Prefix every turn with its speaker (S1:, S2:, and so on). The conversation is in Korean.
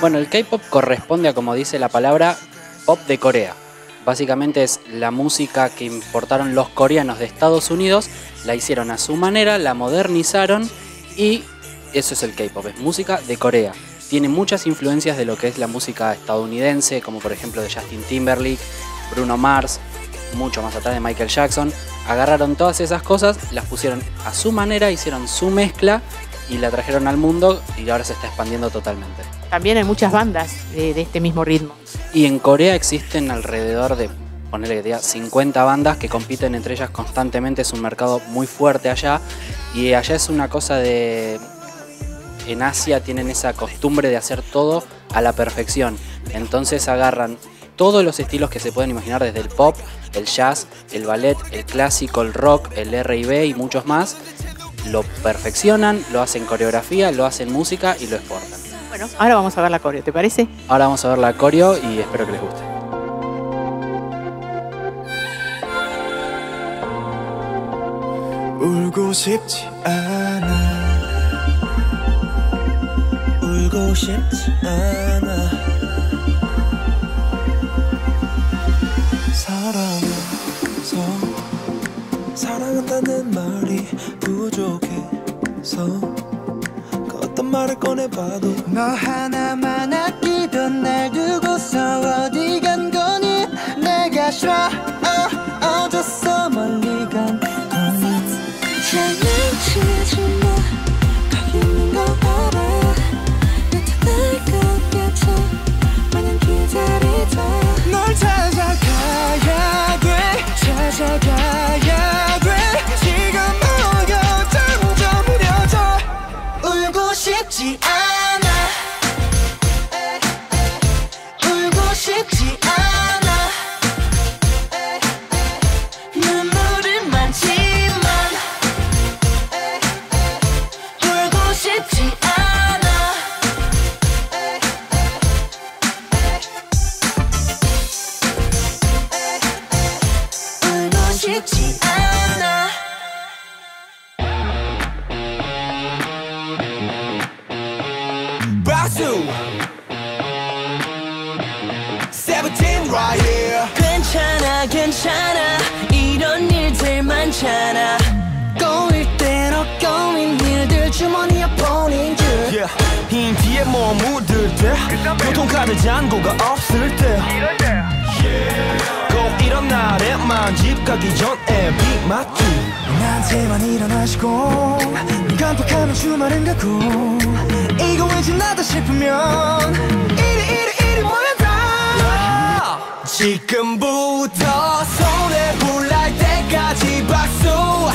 S1: Bueno, el K-pop corresponde a, como dice la palabra, pop de Corea. Básicamente es la música que importaron los coreanos de Estados Unidos, la hicieron a su manera, la modernizaron y eso es el K-pop, es música de Corea. Tiene muchas influencias de lo que es la música estadounidense, como por ejemplo de Justin Timberlake, Bruno Mars, mucho más atrás de Michael Jackson. Agarraron todas esas cosas, las pusieron a su manera, hicieron su mezcla y la trajeron al mundo y ahora se está expandiendo totalmente.
S2: También hay muchas bandas de este mismo ritmo.
S1: Y en Corea existen alrededor de, ponerle que diga, 50 bandas que compiten entre ellas constantemente. Es un mercado muy fuerte allá y allá es una cosa de... En Asia tienen esa costumbre de hacer todo a la perfección. Entonces agarran todos los estilos que se pueden imaginar, desde el pop, el jazz, el ballet, el clásico, el rock, el R&B y muchos más. Lo perfeccionan, lo hacen coreografía, lo hacen música y lo exportan.
S2: Bueno, ahora vamos a ver la coreo, ¿te parece?
S1: Ahora vamos a ver la coreo y espero que les guste.
S3: 울고 싶지 않아 울고 싶지 않아 사랑해서 사랑한다는 말이 부족해서 그 어떤 말을 꺼내봐도 너 하나만 아끼던 날 두고서 어디 간 거니 내가 싫어 어졌어 멀리 간 거니 장난치지 마 거기 있는 거 알아 나타날 것 같아 마냥 기다리자 널 찾아가야 돼 찾아가야 돼 지금 모여 점점 흐려져 울고 싶지 않아 울고 싶지 않아 눈물은 많지만 울고 싶지 않아 울고 싶지 않아 Basu 17 right here 괜찮아 괜찮아 이런 일들 많잖아 꼬일 대로 꼬인 일들 주머니에 보낸 줄 흰 뒤에 뭐 묻을 때 교통카드 잔고가 없을 때 꼭 이런 날에만 집 가기 전에 비 맞지 나한테만 일어나시고 눈 깜빡하면 주말은 가고 이거 왜 지나다 싶으면 이리 모여다 지금부터 손에 불 날 때까지 박수